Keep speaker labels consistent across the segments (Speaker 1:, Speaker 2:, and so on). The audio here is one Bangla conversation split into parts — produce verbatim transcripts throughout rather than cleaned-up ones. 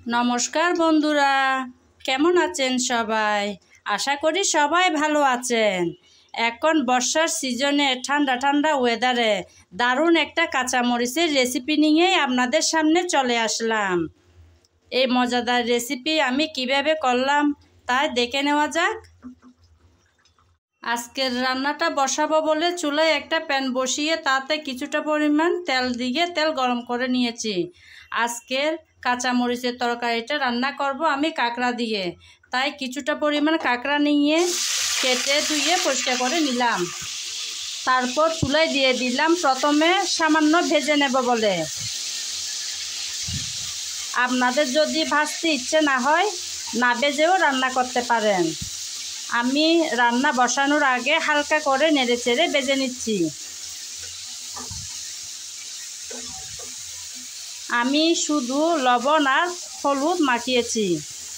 Speaker 1: নমস্কার বন্ধুরা, কেমন আছেন সবাই? আশা করি সবাই ভালো আছেন। এখন বর্ষার সিজনে ঠান্ডা ঠান্ডা ওয়েদারে দারুণ একটা কাঁচামরিচের রেসিপি নিয়ে আপনাদের সামনে চলে আসলাম। এই মজাদার রেসিপি আমি কিভাবে করলাম তাই দেখে নেওয়া যাক। আজকের রান্নাটা বসাবো বলে চুলায় একটা প্যান বসিয়ে তাতে কিছুটা পরিমাণ তেল দিয়ে তেল গরম করে নিয়েছি। আজকের কাঁচামরিচের তরকারিটা রান্না করব আমি কাঁকড়া দিয়ে, তাই কিছুটা পরিমাণ কাঁকড়া নিয়ে কেটে ধুয়ে পরিষ্কার করে নিলাম। তারপর চুলায় দিয়ে দিলাম, প্রথমে সামান্য ভেজে নেব বলে। আপনাদের যদি ভাজতে ইচ্ছে না হয় না ভেজেও রান্না করতে পারেন। আমি রান্না বসানোর আগে হালকা করে নেড়ে চেড়ে ভেজে নিচ্ছি। আমি শুধু লবণ আর হলুদ মাখিয়েছি।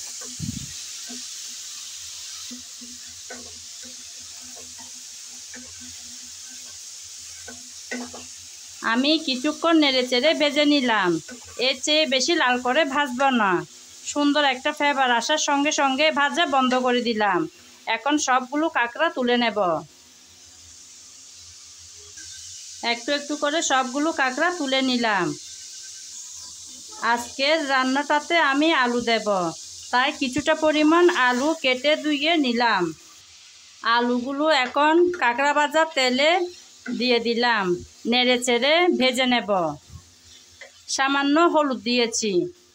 Speaker 1: আমি কিছুক্ষণ নেড়ে চেড়ে ভেজে নিলাম। এর চেয়ে বেশি লাল করে ভাজব না। সুন্দর একটা ফ্লেভার আসার সঙ্গে সঙ্গে ভাজা বন্ধ করে দিলাম। এখন সবগুলো কাঁকড়া তুলে নেব। একটু একটু করে সবগুলো কাঁকড়া তুলে নিলাম। আজকের রান্নাটাতে আমি আলু দেব, তাই কিছুটা পরিমাণ আলু কেটে ধুয়ে নিলাম। আলুগুলো এখন কাঁকড়া ভাজা তেলে দিয়ে দিলাম, নেড়ে চেড়ে ভেজে নেব। সামান্য হলুদ দিয়েছি,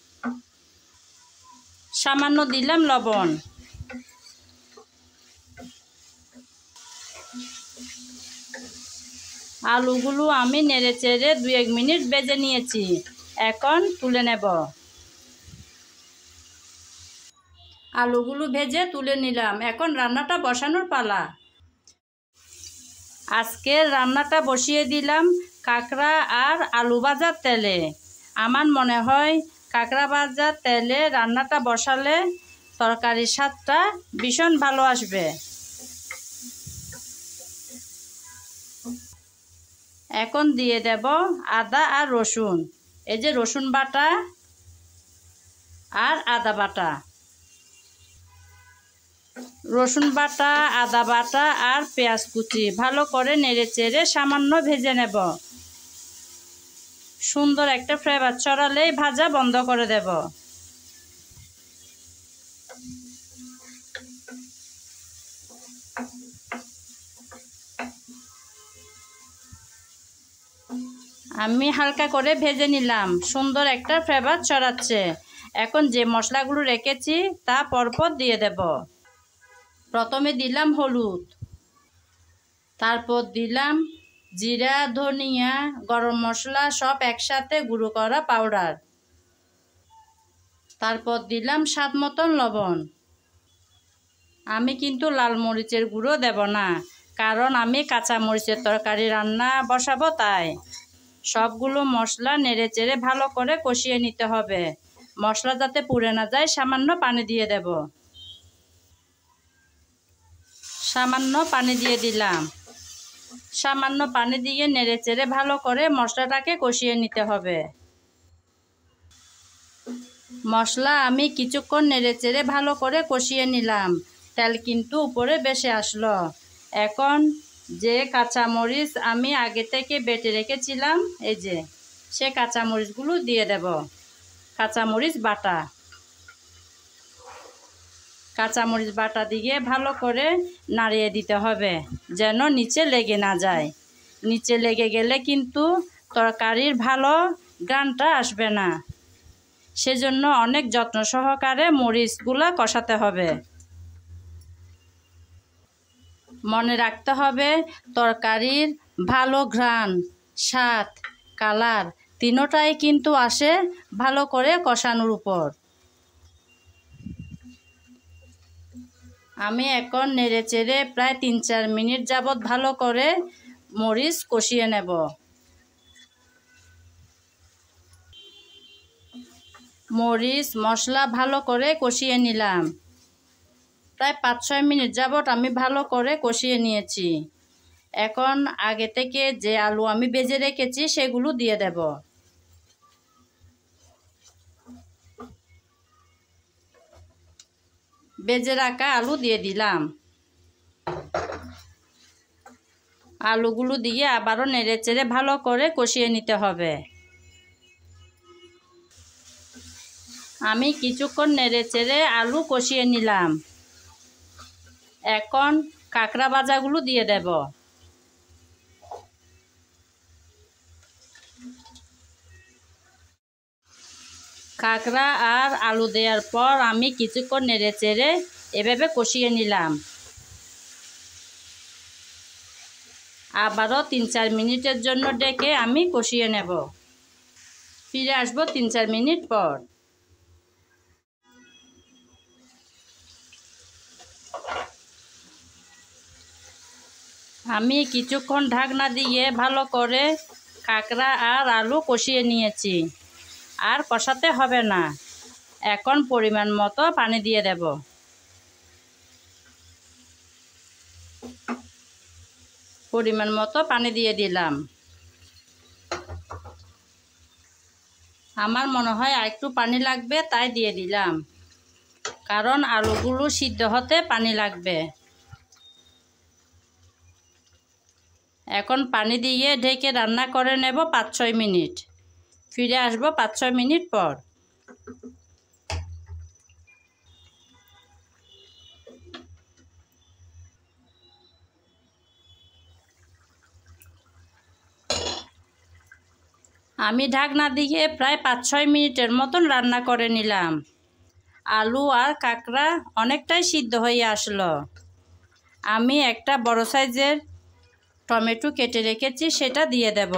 Speaker 1: সামান্য দিলাম লবণ। আলুগুলো আমি নেড়ে চেড়ে দু এক মিনিট ভেজে নিয়েছি। এখন তুলে নেব। আলুগুলো ভেজে তুলে নিলাম। এখন রান্নাটা বসানোর পালা। আজকের রান্নাটা বসিয়ে দিলাম কাঁকড়া আর আলু ভাজার তেলে। আমার মনে হয় কাঁকড়া ভাজার তেলে রান্নাটা বসালে তরকারির স্বাদটা ভীষণ ভালো আসবে। এখন দিয়ে দেব আদা আর রসুন। এই যে রসুন বাটা আর আদা বাটা। রসুন বাটা, আদা বাটা আর পেঁয়াজ কুচি ভালো করে নেড়ে চেড়ে সামান্য ভেজে নেব। সুন্দর একটা ফ্লেভার ছড়ালেই ভাজা বন্ধ করে দেব। আমি হালকা করে ভেজে নিলাম। সুন্দর একটা ফ্লেভার ছড়াচ্ছে। এখন যে মশলাগুলো রেখেছি তা পরপর দিয়ে দেব। প্রথমে দিলাম হলুদ, তারপর দিলাম জিরা, ধনিয়া, গরম মশলা সব একসাথে গুঁড়ো করা পাউডার। তারপর দিলাম স্বাদ মতন লবণ। আমি কিন্তু লাল মরিচের গুঁড়ো দেব না, কারণ আমি কাঁচা মরিচের তরকারি রান্না বসাবো, তাই সবগুলো মশলা নেড়ে চেড়ে ভালো করে কষিয়ে নিতে হবে। মশলা যাতে পুড়ে না যায় সামান্য পানি দিয়ে দেব। সামান্য পানি দিয়ে দিলাম। সামান্য পানি দিয়ে নেড়ে চেড়ে ভালো করে মশলাটাকে কষিয়ে নিতে হবে। মশলা আমি কিছুক্ষণ নেড়ে চেড়ে ভালো করে কষিয়ে নিলাম। তেল কিন্তু উপরে ভেসে আসলো। এখন যে কাঁচামরিচ আমি আগে থেকে বেটে রেখেছিলাম, এই যে সে কাঁচামরিচগুলো দিয়ে দেব। কাঁচামরিচ বাটা। কাঁচামরিচ বাটা দিয়ে ভালো করে নাড়িয়ে দিতে হবে, যেন নিচে লেগে না যায়। নিচে লেগে গেলে কিন্তু তরকারির ভালো ঘ্রাণটা আসবে না। সেজন্য অনেক যত্ন সহকারে মরিচগুলো কষাতে হবে। মনে রাখতে হবে তরকারির ভালো ঘ্রাণ, স্বাদ, কালার তিনোটাই কিন্তু আসে ভালো করে কষানোর উপর। আমি এখন নেড়ে চেড়ে প্রায় তিন চার মিনিট যাবৎ ভালো করে মরিচ কষিয়ে নেব। মরিচ মশলা ভালো করে কষিয়ে নিলাম। প্রায় পাঁচ ছয় মিনিট যাবৎ আমি ভালো করে কষিয়ে নিয়েছি। এখন আগে থেকে যে আলু আমি ভেজে রেখেছি সেগুলো দিয়ে দেব। ভেজে রাখা আলু দিয়ে দিলাম। আলুগুলো দিয়ে আবারও নেড়ে চেড়ে ভালো করে কষিয়ে নিতে হবে। আমি কিছুক্ষণ নেড়ে চেড়ে আলু কষিয়ে নিলাম। এখন কাঁকড়া ভাজাগুলো দিয়ে দেব। কাঁকড়া আর আলু দেওয়ার পর আমি কিছুক্ষণ নেড়ে চেড়ে এভাবে কষিয়ে নিলাম। আবারও তিন চার মিনিটের জন্য ডেকে আমি কষিয়ে নেব। ফিরে আসবো তিন চার মিনিট পর। আমি কিছুক্ষণ ঢাকনা দিয়ে ভালো করে কাঁকড়া আর আলু কষিয়ে নিয়েছি। আর কষাতে হবে না। এখন পরিমাণ মতো পানি দিয়ে দেব। পরিমাণ মতো পানি দিয়ে দিলাম। আমার মনে হয় আর একটু পানি লাগবে, তাই দিয়ে দিলাম, কারণ আলুগুলো সিদ্ধ হতে পানি লাগবে। এখন পানি দিয়ে ঢেকে রান্না করে নেব পাঁচ ছয় মিনিট। ফিরে আসবো পাঁচ ছয় মিনিট পর। আমি ঢাকনা দিয়ে প্রায় পাঁচ ছয় মিনিটের মতন রান্না করে নিলাম। আলু আর কাঁকড়া অনেকটাই সিদ্ধ হয়ে আসলো। আমি একটা বড় সাইজের টমেটো কেটে রেখেছি, সেটা দিয়ে দেব।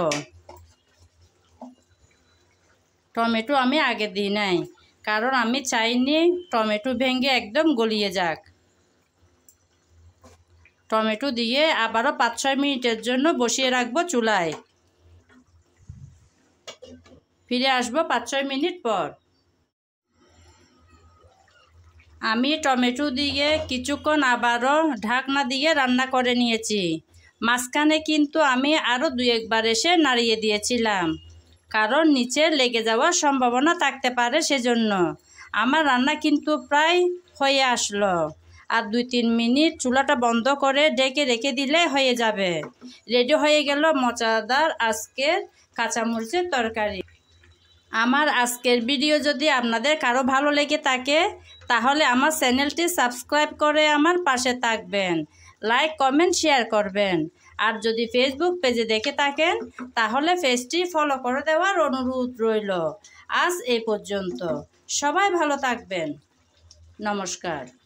Speaker 1: টমেটো আমি আগে দিই নাই, কারণ আমি চাইনি টমেটো ভেঙে একদম গলিয়ে যাক। টমেটো দিয়ে আবারও পাঁচ ছয় মিনিটের জন্য বসিয়ে রাখবো চুলায়। ফিরে আসবো পাঁচ ছয় মিনিট পর। আমি টমেটো দিয়ে কিছুক্ষণ আবারও ঢাকনা দিয়ে রান্না করে নিয়েছি। মাঝখানে কিন্তু আমি আরও দুই একবার এসে নাড়িয়ে দিয়েছিলাম, কারণ নিচে লেগে যাওয়ার সম্ভাবনা থাকতে পারে, সেজন্য। আমার রান্না কিন্তু প্রায় হয়ে আসলো। আর দুই তিন মিনিট চুলাটা বন্ধ করে ঢেকে রেখে দিলে হয়ে যাবে। রেডি হয়ে গেল মজাদার আজকের কাঁচামরিচের তরকারি। আমার আজকের ভিডিও যদি আপনাদের কারো ভালো লেগে থাকে, তাহলে আমার চ্যানেলটি সাবস্ক্রাইব করে আমার পাশে থাকবেন, লাইক কমেন্ট শেয়ার করবেন। আর যদি ফেসবুক পেজে দেখে থাকেন, তাহলে পেজটি ফলো করে দেওয়ার অনুরোধ রইল। আজ এই পর্যন্ত। সবাই ভালো থাকবেন। নমস্কার।